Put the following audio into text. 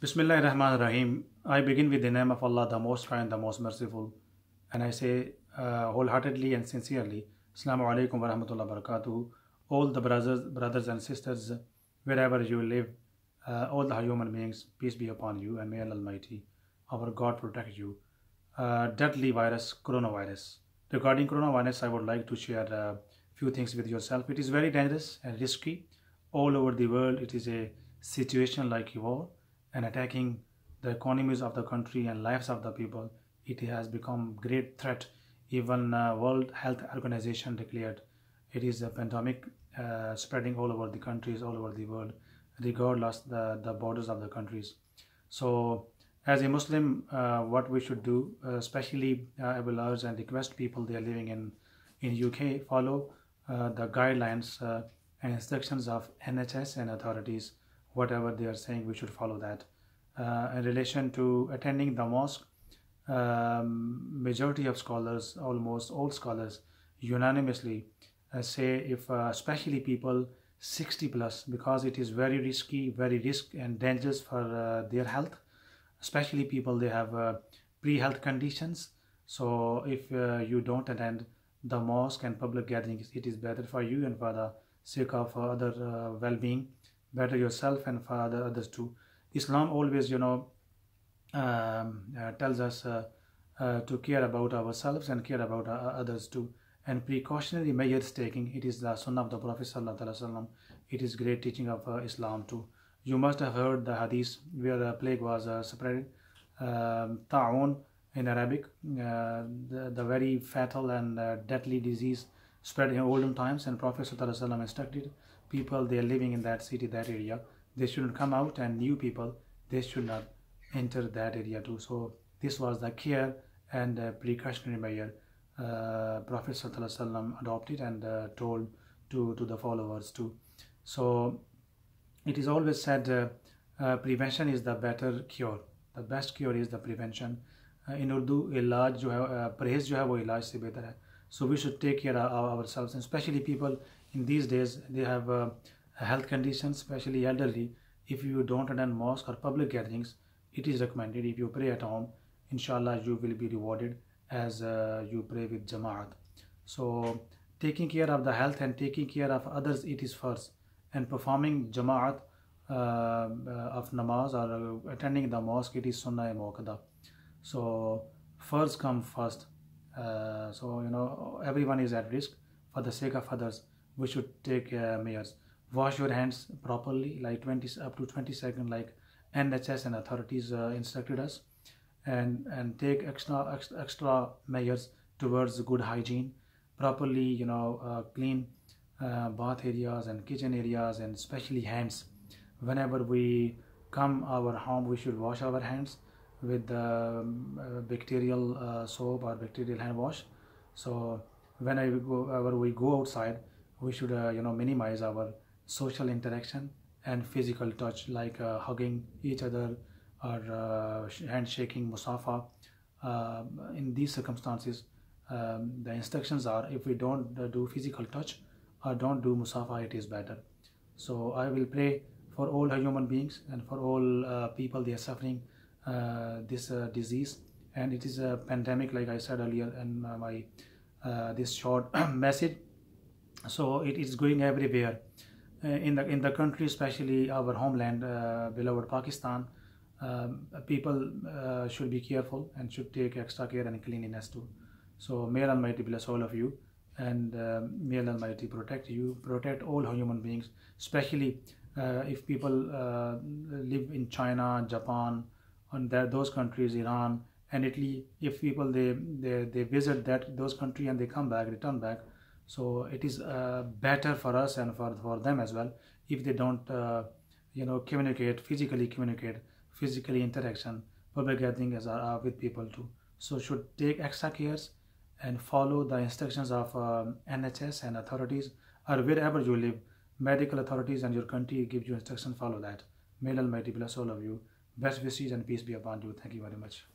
Bismillahirrahmanirrahim. I begin with the name of Allah, the Most High and the Most Merciful. And I say wholeheartedly and sincerely, Assalamu alaikum wa rahmatullahi wa barakatuh. All the brothers and sisters, wherever you live, all the human beings, peace be upon you, and may Allah Almighty, our God, protect you. Deadly virus, coronavirus. Regarding coronavirus, I would like to share a few things with yourself. It is very dangerous and risky. All over the world, it is a situation like war and attacking the economies of the country and lives of the people. It has become great threat. Even World Health Organization declared it is a pandemic spreading all over the countries, all over the world, regardless the borders of the countries. So as a Muslim, what we should do, especially I will urge and request people they are living in UK, follow the guidelines and instructions of NHS and authorities. Whatever they are saying, we should follow that. In relation to attending the mosque, majority of scholars, almost all scholars, unanimously say if especially people 60 plus, because it is very risky, very risk and dangerous for their health, especially people they have pre-health conditions. So if you don't attend the mosque and public gatherings, it is better for you and for the sake of other well-being, better yourself and for the others too. Islam always, tells us to care about ourselves and care about others too. And precautionary measures taking, it is the sunnah of the Prophet sallallahu alaihi wasallam. It is great teaching of Islam too. You must have heard the hadith where the plague was spread, ta'un in Arabic, the very fatal and deadly disease spread in olden times, and Prophet sallallahu alaihi wasallam instructed people they are living in that city, that area, they shouldn't come out, and new people, they should not enter that area too. So this was the care and precautionary measure Prophet sallallahu alaihi wasallam adopted and told to the followers too. So it is always said prevention is the better cure. The best cure is the prevention. In Urdu, इलाज जो है, परहेज जो है वो इलाज से बेहतर है. So we should take care of ourselves, and especially people in these days, they have health conditions, especially elderly. If you don't attend mosque or public gatherings, it is recommended if you pray at home, inshallah you will be rewarded as you pray with Jamaat. So taking care of the health and taking care of others, it is first, and performing Jamaat of namaz or attending the mosque, it is sunnah muakkada. So first come first. So everyone is at risk. For the sake of others, we should take measures. Wash your hands properly, like up to 20 seconds, like NHS and authorities instructed us, and take extra measures towards good hygiene. Properly, clean bath areas and kitchen areas, and especially hands. Whenever we come our home, we should wash our hands with bacterial soap or bacterial hand wash. So whenever we go outside, we should minimize our social interaction and physical touch, like hugging each other or handshaking, musafa. In these circumstances, the instructions are, if we don't do physical touch or don't do musafa, it is better. So I will pray for all human beings and for all people they are suffering this disease, and it is a pandemic, like I said earlier in my this short message. So it is going everywhere in the country, especially our homeland, beloved Pakistan. People should be careful and should take extra care and cleanliness too. So may Allah Almighty bless all of you, and may Allah Almighty protect you, protect all human beings, especially if people live in China, Japan, and those countries, Iran and Italy. If people they visit those countries and they return back, so it is better for us and for them as well if they don't physically interaction, public gathering as with people too. So should take extra cares and follow the instructions of NHS and authorities, or wherever you live, medical authorities and your country give you instruction, follow that. May Allah Almighty bless all of you. Best wishes and peace be upon you. Thank you very much.